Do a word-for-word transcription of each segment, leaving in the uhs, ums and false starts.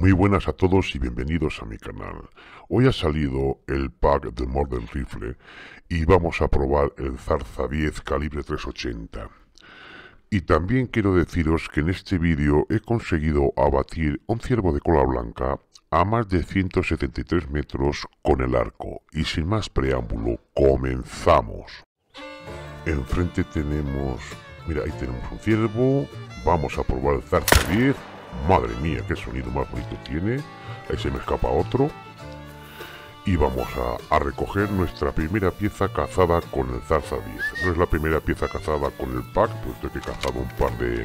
Muy buenas a todos y bienvenidos a mi canal. Hoy ha salido el pack de Modern Rifle y vamos a probar el Zarza diez calibre trescientos ochenta. Y también quiero deciros que en este vídeo he conseguido abatir un ciervo de cola blanca a más de ciento setenta y tres metros con el arco. Y sin más preámbulo, comenzamos. Enfrente tenemos... Mira, ahí tenemos un ciervo. Vamos a probar el Zarza diez. Madre mía, qué sonido más bonito tiene. Ahí se me escapa otro. Y vamos a, a recoger nuestra primera pieza cazada con el Zarza diez. No es la primera pieza cazada con el pack, puesto que he cazado un par de,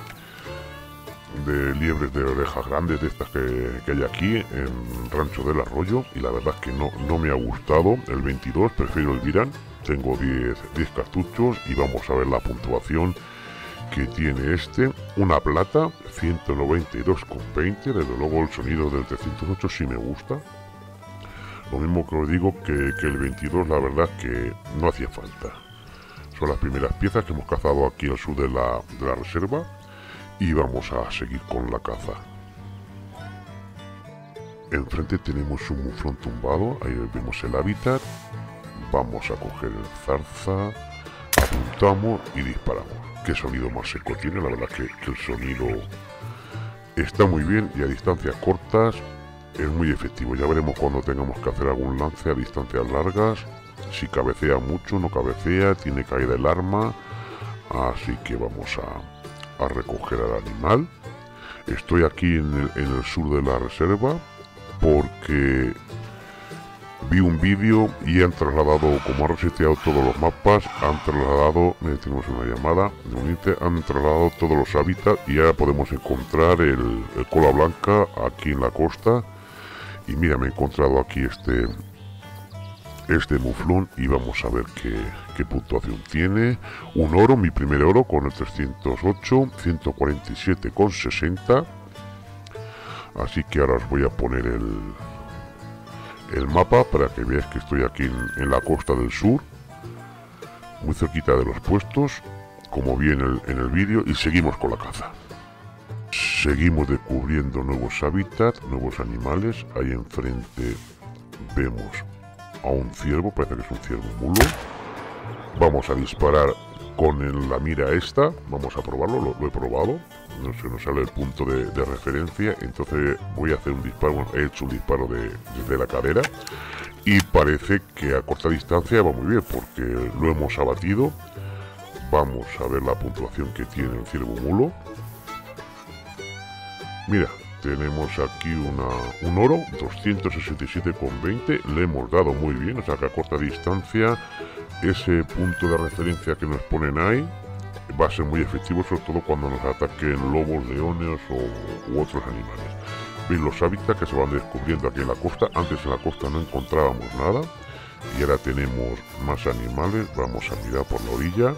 de liebres de orejas grandes, de estas que, que hay aquí en Rancho del Arroyo. Y la verdad es que no, no me ha gustado el veintidós, prefiero el Viran. Tengo diez cartuchos y vamos a ver la puntuación que tiene este. Una plata, ciento noventa y dos con veinte. Desde luego el sonido del trescientos ocho sí me gusta. Lo mismo que os digo que, que el veintidós, la verdad que no hacía falta. Son las primeras piezas que hemos cazado aquí al sur de la, de la reserva. Y vamos a seguir con la caza. Enfrente tenemos un muflón tumbado. Ahí vemos el hábitat. Vamos a coger el zarza. Apuntamos y disparamos. Qué sonido más seco tiene, la verdad que, que el sonido está muy bien y a distancias cortas es muy efectivo. Ya veremos cuando tengamos que hacer algún lance a distancias largas, si cabecea mucho, no cabecea, tiene caída el arma, así que vamos a, a recoger al animal. Estoy aquí en el, en el sur de la reserva porque vi un vídeo y han trasladado, como han reseteado todos los mapas, han trasladado, eh, tenemos una llamada de un inter, han trasladado todos los hábitats y ahora podemos encontrar el, el cola blanca aquí en la costa. Y mira, me he encontrado aquí este este muflón y vamos a ver qué, qué puntuación tiene. Un oro, mi primer oro con el trescientos ocho, ciento cuarenta y siete con sesenta. Así que ahora os voy a poner el... el mapa para que veáis que estoy aquí en, en la costa del sur, muy cerquita de los puestos, como vi en el, en el vídeo, y seguimos con la caza. Seguimos descubriendo nuevos hábitats, nuevos animales. Ahí enfrente vemos a un ciervo, parece que es un ciervo mulo. Vamos a disparar con el, la mira esta, vamos a probarlo, lo, lo he probado. No se nos sale el punto de, de referencia, entonces voy a hacer un disparo. Bueno, he hecho un disparo de, desde la cadera y parece que a corta distancia va muy bien porque lo hemos abatido. Vamos a ver la puntuación que tiene el ciervo mulo. Mira, tenemos aquí una, un oro, doscientos sesenta y siete con veinte, le hemos dado muy bien, o sea que a corta distancia ese punto de referencia que nos ponen ahí va a ser muy efectivo, sobre todo cuando nos ataquen lobos, leones o, u otros animales. Veis los hábitats que se van descubriendo aquí en la costa. Antes en la costa no encontrábamos nada y ahora tenemos más animales. Vamos a mirar por la orilla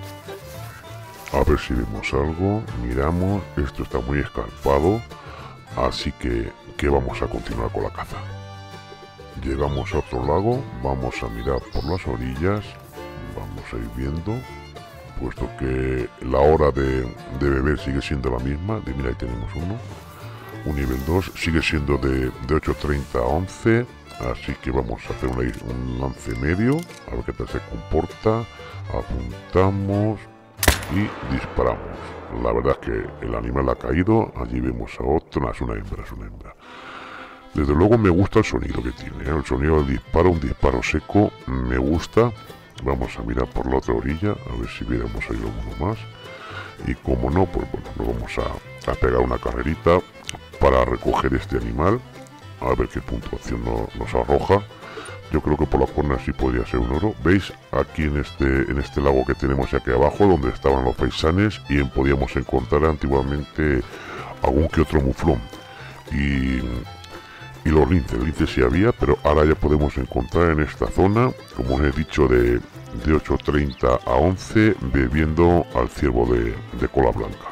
a ver si vemos algo. Miramos, esto está muy escarpado, así que, que vamos a continuar con la caza. Llegamos a otro lago, vamos a mirar por las orillas, vamos a ir viendo, puesto que la hora de, de beber sigue siendo la misma. De, mira, ahí tenemos uno, un nivel dos, sigue siendo de, de ocho treinta a once, así que vamos a hacer una, un lance medio, a ver qué tal se comporta. Apuntamos y disparamos. La verdad es que el animal ha caído. Allí vemos a otro, no, es una hembra, es una hembra. Desde luego me gusta el sonido que tiene, ¿eh? El sonido del disparo, un disparo seco, me gusta. Vamos a mirar por la otra orilla, a ver si viéramos ahí alguno más. Y como no, pues bueno, nos vamos a, a pegar una carrerita para recoger este animal. A ver qué puntuación no, nos arroja. Yo creo que por la cuerna sí podría ser un oro. ¿Veis? Aquí en este, en este lago que tenemos aquí abajo, donde estaban los faisanes, y podíamos encontrar antiguamente algún que otro muflón. Y... y los linces, linces sí había, pero ahora ya podemos encontrar en esta zona, como os he dicho, de, de ocho treinta a once, bebiendo al ciervo de, de cola blanca.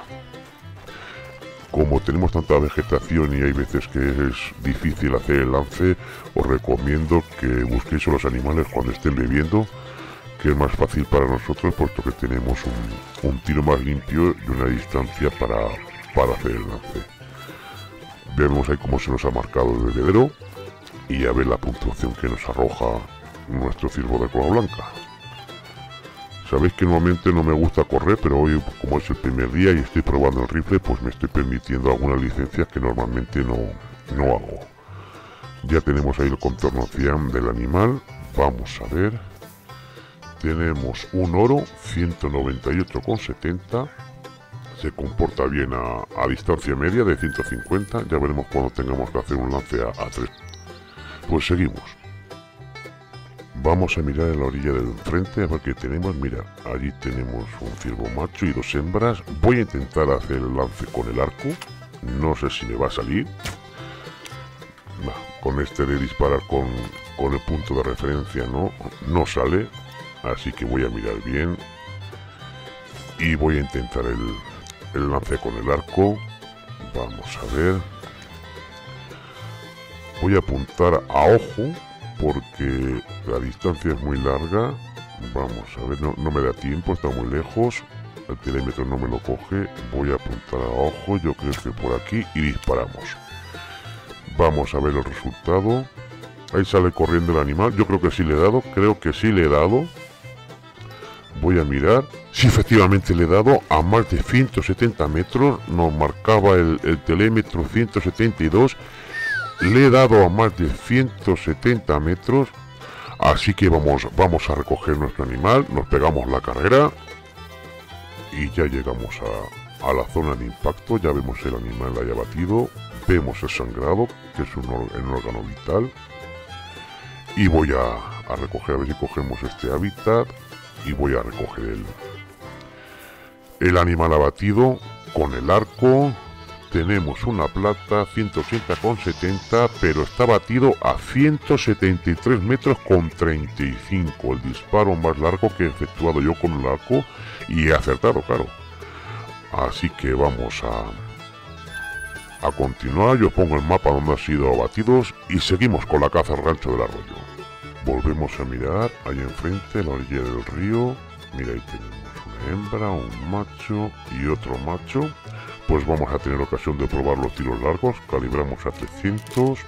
Como tenemos tanta vegetación y hay veces que es difícil hacer el lance, os recomiendo que busquéis a los animales cuando estén bebiendo, que es más fácil para nosotros, puesto que tenemos un, un tiro más limpio y una distancia para, para hacer el lance. Vemos ahí cómo se nos ha marcado el bebedero y a ver la puntuación que nos arroja nuestro ciervo de cola blanca. Sabéis que normalmente no me gusta correr, pero hoy, como es el primer día y estoy probando el rifle, pues me estoy permitiendo algunas licencias que normalmente no, no hago. Ya tenemos ahí el contorno cien del animal. Vamos a ver. Tenemos un oro, ciento noventa y ocho con setenta. Se comporta bien a, a distancia media de ciento cincuenta. Ya veremos cuando tengamos que hacer un lance a, a tres. Pues seguimos. Vamos a mirar en la orilla del enfrente a ver qué tenemos. Mira, allí tenemos un ciervo macho y dos hembras. Voy a intentar hacer el lance con el arco. No sé si me va a salir. Nah, con este de disparar con, con el punto de referencia no, no sale. Así que voy a mirar bien. Y voy a intentar el, el lance con el arco. Vamos a ver. Voy a apuntar a ojo, porque la distancia es muy larga. Vamos a ver, no, no me da tiempo, está muy lejos. El telémetro no me lo coge. Voy a apuntar a ojo, yo creo que por aquí, y disparamos. Vamos a ver el resultado. Ahí sale corriendo el animal. Yo creo que sí le he dado, creo que sí le he dado. Voy a mirar. Sí, efectivamente le he dado a más de ciento setenta metros. Nos marcaba el, el telémetro ciento setenta y dos. Le he dado a más de ciento setenta metros. Así que vamos, vamos a recoger nuestro animal. Nos pegamos la carrera. Y ya llegamos a, a la zona de impacto. Ya vemos el animal ahí abatido. Vemos el sangrado, que es un, un órgano vital. Y voy a, a recoger, a ver si cogemos este hábitat. Y voy a recoger el, el animal abatido con el arco. Tenemos una plata, ciento ochenta con setenta, pero está batido a ciento setenta y tres metros con treinta y cinco. El disparo más largo que he efectuado yo con el arco y he acertado, claro. Así que vamos a, a continuar. Yo pongo el mapa donde han sido abatidos y seguimos con la caza al rancho del arroyo. Volvemos a mirar ahí enfrente, a la orilla del río. Mira, ahí tenemos una hembra, un macho y otro macho. Pues vamos a tener ocasión de probar los tiros largos. Calibramos a trescientos.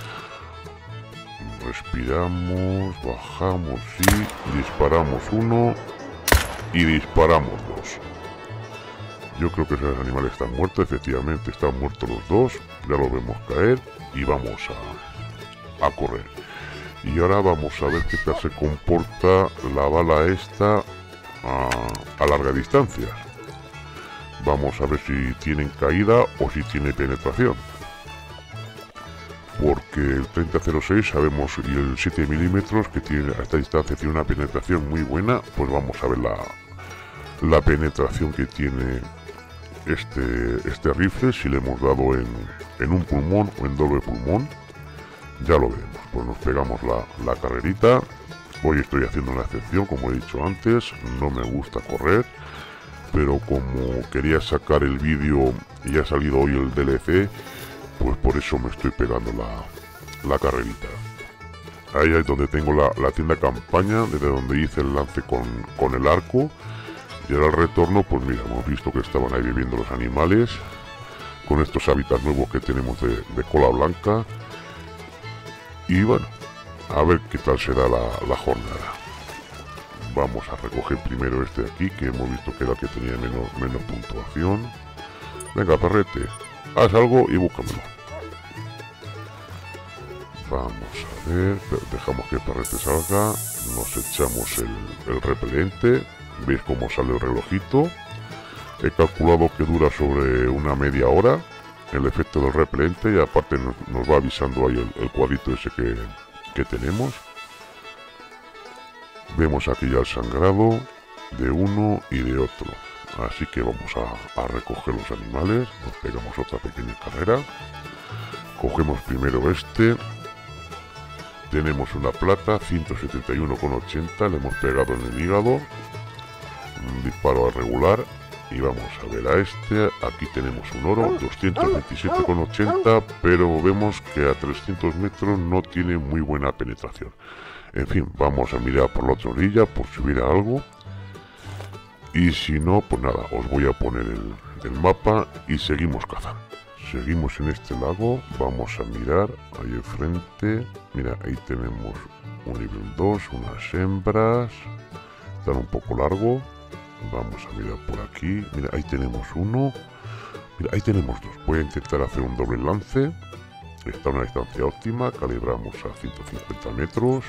Respiramos, bajamos y disparamos uno. Y disparamos dos. Yo creo que esos animales están muertos. Efectivamente están muertos los dos. Ya lo vemos caer. Y vamos a, a correr. Y ahora vamos a ver qué tal se comporta la bala esta a, a larga distancia. Vamos a ver si tienen caída o si tiene penetración. Porque el treinta cero seis sabemos y el siete milímetros que tiene a esta distancia tiene una penetración muy buena. Pues vamos a ver la, la penetración que tiene este, este rifle. Si le hemos dado en, en un pulmón o en doble pulmón. Ya lo veremos. Pues nos pegamos la, la carrerita. Hoy estoy haciendo una excepción, como he dicho antes. No me gusta correr. Pero como quería sacar el vídeo y ha salido hoy el D L C, pues por eso me estoy pegando la, la carrerita. Ahí es donde tengo la, la tienda campaña, desde donde hice el lance con, con el arco. Y ahora el retorno, pues mira, hemos visto que estaban ahí viviendo los animales, con estos hábitats nuevos que tenemos de, de cola blanca. Y bueno, a ver qué tal será la, la jornada. Vamos a recoger primero este de aquí, que hemos visto que era el que tenía menos, menos puntuación. Venga, perrete, haz algo y búscamelo. Vamos a ver, dejamos que el perrete salga. Nos echamos el, el repelente. Veis cómo sale el relojito. He calculado que dura sobre una media hora el efecto del repelente, y aparte nos, nos va avisando ahí el, el cuadrito ese que, que tenemos. Vemos aquí ya el sangrado de uno y de otro. Así que vamos a, a recoger los animales. Nos pegamos otra pequeña carrera. Cogemos primero este. Tenemos una plata, ciento setenta y uno con ochenta. Le hemos pegado en el hígado. Un disparo a regular. Y vamos a ver a este. Aquí tenemos un oro, doscientos veintisiete con ochenta. Pero vemos que a trescientos metros no tiene muy buena penetración. En fin, vamos a mirar por la otra orilla por si hubiera algo. Y si no, pues nada, os voy a poner el, el mapa y seguimos cazando. Seguimos en este lago, vamos a mirar ahí enfrente. Mira, ahí tenemos un nivel dos, unas hembras. Están un poco largo. Vamos a mirar por aquí. Mira, ahí tenemos uno. Mira, ahí tenemos dos. Voy a intentar hacer un doble lance. Está a una distancia óptima. Calibramos a ciento cincuenta metros.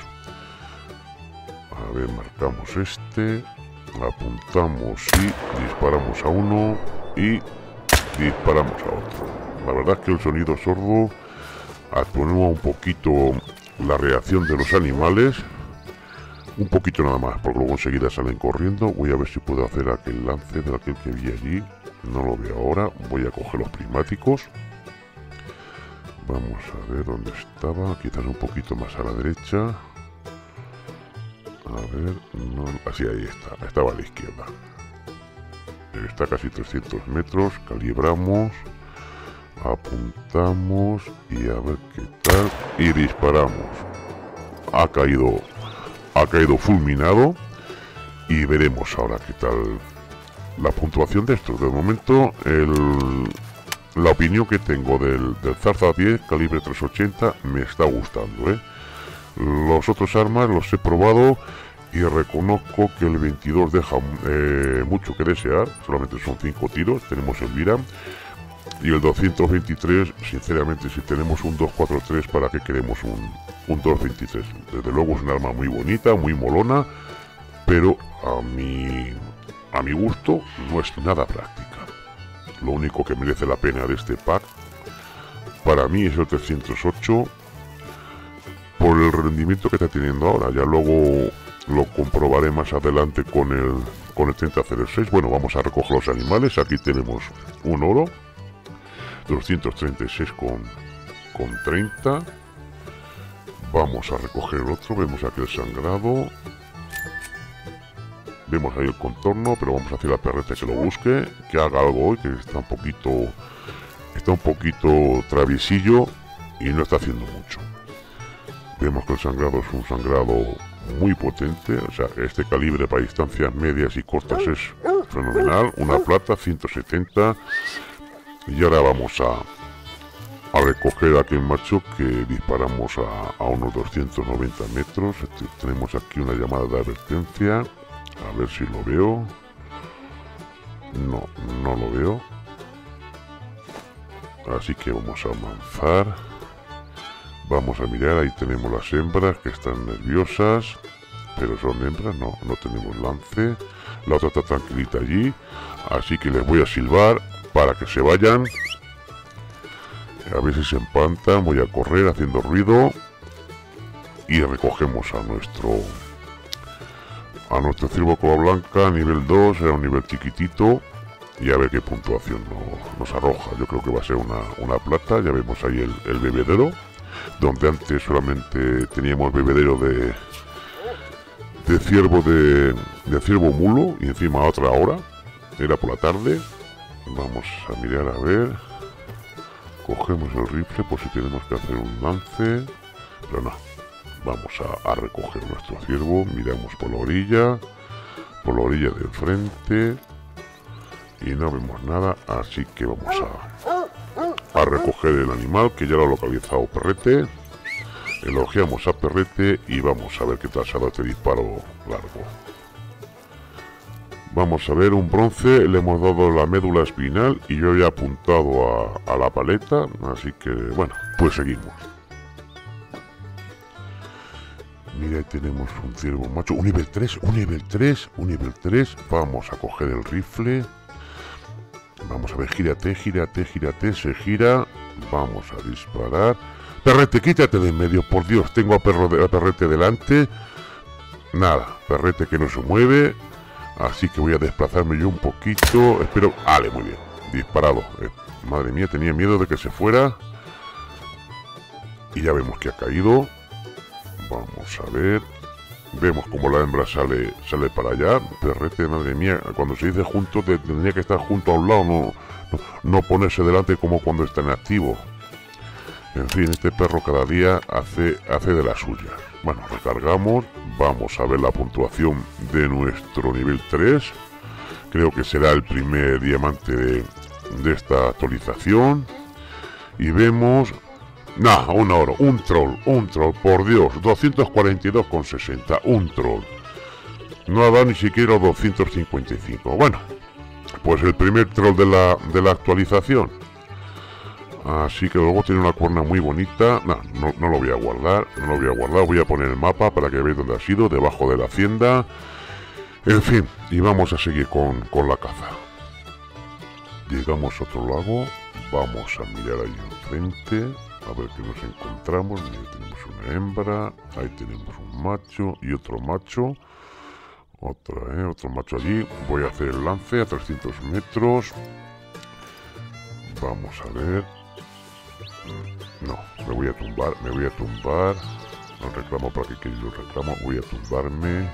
A ver, marcamos este. Apuntamos y disparamos a uno. Y disparamos a otro. La verdad es que el sonido sordo atenúa un poquito la reacción de los animales. Un poquito nada más, porque luego enseguida salen corriendo. Voy a ver si puedo hacer aquel lance de aquel que vi allí. No lo veo ahora. Voy a coger los prismáticos. Vamos a ver dónde estaba. Quizás un poquito más a la derecha. A ver, no, así ahí está. Estaba a la izquierda. Está a casi trescientos metros. Calibramos. Apuntamos y a ver qué tal. Y disparamos. Ha caído. Ha caído fulminado. Y veremos ahora qué tal la puntuación de esto. De momento, el, la opinión que tengo del, del Zarza diez calibre trescientos ochenta me está gustando, ¿eh? Los otros armas los he probado y reconozco que el veintidós deja eh, mucho que desear. Solamente son cinco tiros. Tenemos el Vira. Y el doscientos veintitrés, sinceramente, si tenemos un doscientos cuarenta y tres, ¿para qué queremos un, un doscientos veintitrés? Desde luego es un arma muy bonita, muy molona, pero a mi, a mi gusto no es nada práctica. Lo único que merece la pena de este pack, para mí, es el trescientos ocho, por el rendimiento que está teniendo ahora. Ya luego lo comprobaré más adelante con el, con el treinta cero seis. Bueno, vamos a recoger los animales. Aquí tenemos un oro. doscientos treinta y seis con, con treinta. Vamos a recoger el otro. Vemos aquí el sangrado. Vemos ahí el contorno, pero vamos a hacer la perreta que lo busque, que haga algo hoy, que está un poquito está un poquito traviesillo y no está haciendo mucho. Vemos que el sangrado es un sangrado muy potente. O sea, este calibre para distancias medias y cortas es fenomenal. Una plata, ciento setenta. Y ahora vamos a, a recoger a aquel macho que disparamos a, a unos doscientos noventa metros. Este, tenemos aquí una llamada de advertencia. A ver si lo veo. No, no lo veo. Así que vamos a avanzar. Vamos a mirar, ahí tenemos las hembras que están nerviosas. Pero son hembras, no, no tenemos lance. La otra está tranquilita allí. Así que les voy a silbar para que se vayan. A ver si se empantan. Voy a correr haciendo ruido. Y recogemos a nuestro a nuestro ciervo cola blanca, nivel dos. Era un nivel chiquitito. Y a ver qué puntuación nos, nos arroja. Yo creo que va a ser una, una plata. Ya vemos ahí el, el bebedero, donde antes solamente teníamos bebedero de de ciervo de, de ciervo mulo. Y encima a otra hora. Era por la tarde. Vamos a mirar a ver. Cogemos el rifle por si tenemos que hacer un lance. Pero no. Vamos a, a recoger nuestro ciervo. Miramos por la orilla. Por la orilla de enfrente. Y no vemos nada. Así que vamos a, a recoger el animal, que ya lo ha localizado Perrete. Elogiamos a Perrete y vamos a ver qué tal sale este disparo largo. Vamos a ver un bronce. Le hemos dado la médula espinal y yo ya he apuntado a, a la paleta. Así que bueno, pues seguimos. Mira, ahí tenemos un ciervo macho. Un nivel tres, un nivel tres, un nivel tres. Vamos a coger el rifle. Vamos a ver, gírate, gírate, gírate. Se gira. Vamos a disparar. Perrete, quítate de en medio, por Dios. Tengo a, perro de, a Perrete delante. Nada, Perrete que no se mueve. Así que voy a desplazarme yo un poquito. Espero... Vale, muy bien. Disparado. Eh, madre mía, tenía miedo de que se fuera. Y ya vemos que ha caído. Vamos a ver. Vemos como la hembra sale sale para allá. Perrete, madre mía. Cuando se dice junto, tendría que estar junto a un lado. No, no, no ponerse delante como cuando está en activo. En fin, este perro cada día hace, hace de la suya. Bueno, recargamos. Vamos a ver la puntuación de nuestro nivel tres. Creo que será el primer diamante de, de esta actualización. y vemos... Nah, un oro, un troll, un troll, por Dios, doscientos cuarenta y dos con sesenta, un troll. No ha dado ni siquiera doscientos cincuenta y cinco. Bueno, pues el primer troll de la, de la actualización. Así que luego tiene una cuerna muy bonita. No, no, no lo voy a guardar, no lo voy a guardar. Voy a poner el mapa para que veáis dónde ha sido, debajo de la hacienda. En fin, y vamos a seguir con, con la caza. Llegamos a otro lago. Vamos a mirar ahí enfrente. A ver qué nos encontramos. Mira, tenemos una hembra. Ahí tenemos un macho y otro macho. Otra, ¿eh? Otro macho allí. Voy a hacer el lance a trescientos metros. Vamos a ver. No, me voy a tumbar, me voy a tumbar. No reclamo para que quiero yo reclamo. Voy a tumbarme.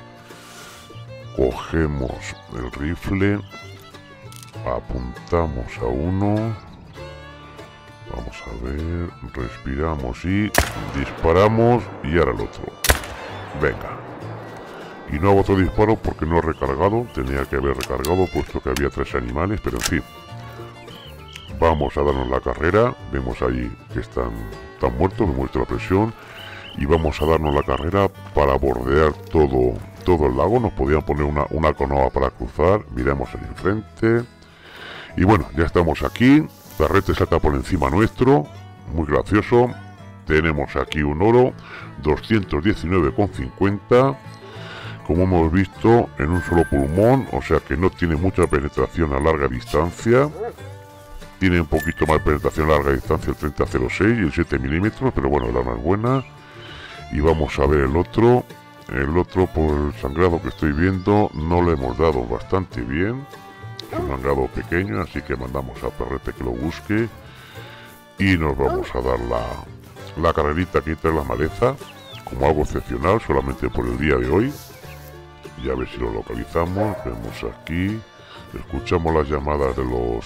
Cogemos el rifle. Apuntamos a uno. Vamos a ver. Respiramos y disparamos. Y ahora el otro. Venga. Y no hago otro disparo porque no he recargado. Tenía que haber recargado puesto que había tres animales, pero en fin. Vamos a darnos la carrera. Vemos ahí que están, están muertos, me muestra la presión. Y vamos a darnos la carrera para bordear todo, todo el lago. Nos podían poner una, una canoa para cruzar. Miramos ahí enfrente. Y bueno, ya estamos aquí. Perrete salta por encima nuestro. Muy gracioso. Tenemos aquí un oro. doscientos diecinueve con cincuenta. Como hemos visto, en un solo pulmón. O sea que no tiene mucha penetración a larga distancia. Tiene un poquito más penetración a larga distancia el treinta cero seis y el siete milímetros, pero bueno, el arma es buena. Y vamos a ver el otro. El otro, por el sangrado que estoy viendo, no le hemos dado bastante bien. Es un sangrado pequeño, así que mandamos a Perrete que lo busque. Y nos vamos a dar la, la carrerita aquí entre la maleza, como algo excepcional, solamente por el día de hoy. Y a ver si lo localizamos. Vemos aquí. Escuchamos las llamadas de los...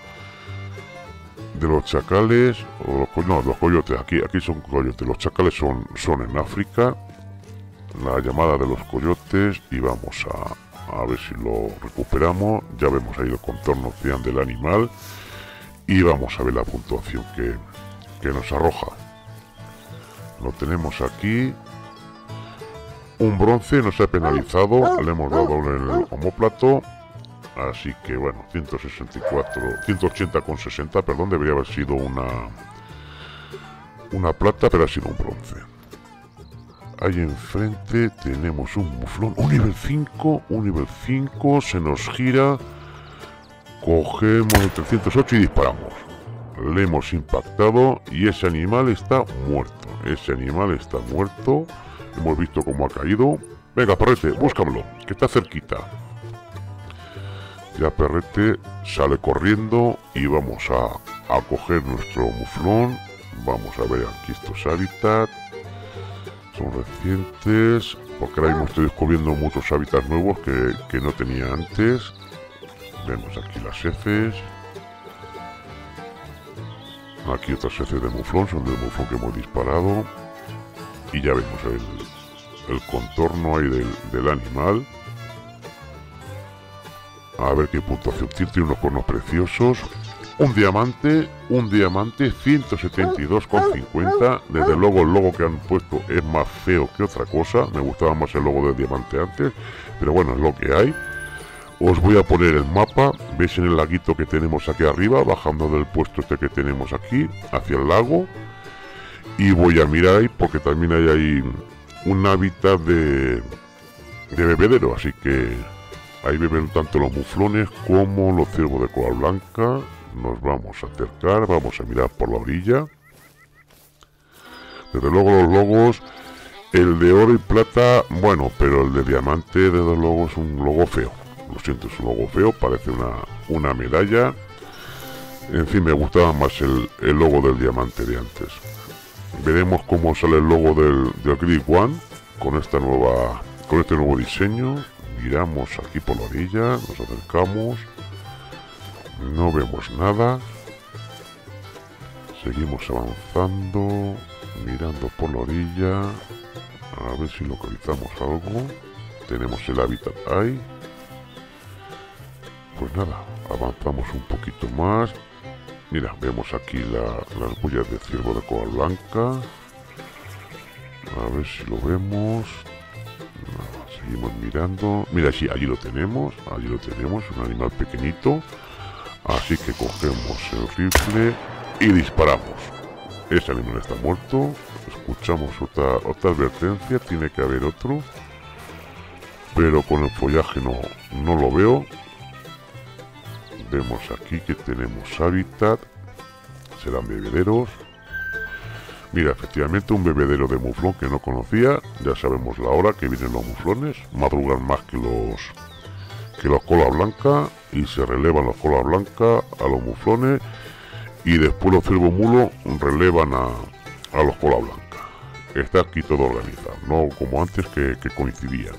de los chacales, o los, no, los coyotes, aquí, aquí son coyotes, los chacales son, son en África, la llamada de los coyotes, y vamos a, a ver si lo recuperamos. Ya vemos ahí el contorno cian del animal, y vamos a ver la puntuación que, que nos arroja. Lo tenemos aquí, un bronce, nos ha penalizado, le hemos dado en el omóplato. Así que bueno, ciento sesenta y cuatro, ciento ochenta con sesenta, perdón, debería haber sido una una plata, pero ha sido un bronce. Ahí enfrente tenemos un muflón, un nivel cinco, un nivel cinco, se nos gira, cogemos el trescientos ocho y disparamos. Le hemos impactado y ese animal está muerto, ese animal está muerto, hemos visto cómo ha caído. Venga, Perrete, búscamelo, que está cerquita. Ya Perrete sale corriendo y vamos a, a coger nuestro muflón. Vamos a ver aquí estos hábitats. Son recientes, porque ahora mismo estoy descubriendo muchos hábitats nuevos que, que no tenía antes. Vemos aquí las heces. Aquí otras heces de muflón, son del muflón que hemos disparado. Y ya vemos el, el contorno ahí del, del animal. A ver qué puntuación tiene, tiene unos cuernos preciosos. Un diamante, un diamante, ciento setenta y dos con cincuenta. Desde luego el logo que han puesto es más feo que otra cosa. Me gustaba más el logo del diamante antes, pero bueno, es lo que hay. Os voy a poner el mapa. Veis en el laguito que tenemos aquí arriba, bajando del puesto este que tenemos aquí, hacia el lago. Y voy a mirar ahí, porque también hay ahí un hábitat de, de bebedero, así que... ahí beben tanto los muflones como los ciervos de cola blanca. Nos vamos a acercar, vamos a mirar por la orilla. Desde luego los logos, el de oro y plata, bueno, pero el de diamante desde luego es un logo feo. Lo siento, es un logo feo, parece una, una medalla. En fin, me gustaba más el, el logo del diamante de antes. Veremos cómo sale el logo del, del Grid One con esta nueva, con este nuevo diseño. Miramos aquí por la orilla, nos acercamos, no vemos nada, seguimos avanzando, mirando por la orilla, a ver si localizamos algo. Tenemos el hábitat ahí. Pues nada, avanzamos un poquito más Mira, vemos aquí la, las bullas de ciervo de cola blanca. A ver si lo vemos. No, seguimos mirando. Mira, sí, allí lo tenemos. Allí lo tenemos, un animal pequeñito. Así que cogemos el rifle y disparamos. Ese animal está muerto. Escuchamos otra, otra advertencia. Tiene que haber otro. Pero con el follaje no, no lo veo. Vemos aquí que tenemos hábitat. Serán bebederos. Mira, efectivamente un bebedero de muflón que no conocía. Ya sabemos la hora que vienen los muflones. Madrugan más que los que los cola blanca. Y se relevan los cola blanca a los muflones. Y después los ciervos mulos relevan a, a los cola blanca. Está aquí todo organizado. No como antes que, que coincidían.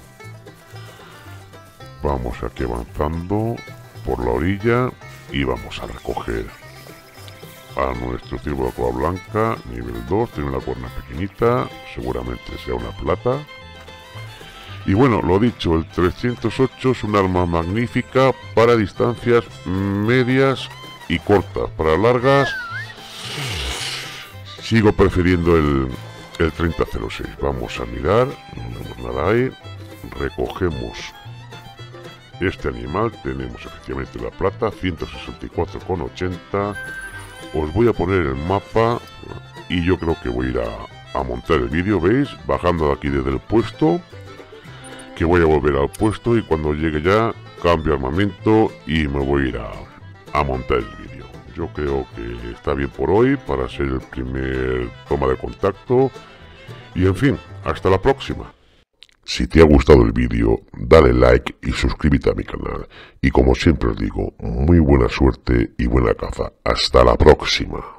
Vamos aquí avanzando por la orilla y vamos a recoger a nuestro ciervo de cola blanca, nivel dos, tiene una cuerna pequeñita, seguramente sea una plata. Y bueno, lo dicho, el trescientos ocho es un arma magnífica para distancias medias y cortas. Para largas sigo prefiriendo el, el treinta cero seis. Vamos a mirar, no vemos nada ahí, recogemos este animal, tenemos efectivamente la plata, ciento sesenta y cuatro con ochenta. Os voy a poner el mapa y yo creo que voy a ir a, a montar el vídeo, ¿veis? Bajando de aquí desde el puesto, que voy a volver al puesto y cuando llegue ya cambio armamento y me voy a ir a, a montar el vídeo. Yo creo que está bien por hoy para ser el primer toma de contacto y en fin, hasta la próxima. Si te ha gustado el vídeo, dale like y suscríbete a mi canal. Y como siempre os digo, muy buena suerte y buena caza. Hasta la próxima.